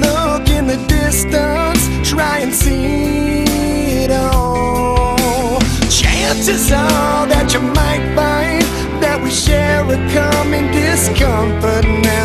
look in the distance, try and see it all. Chances are that you might find that we share a common discomfort now.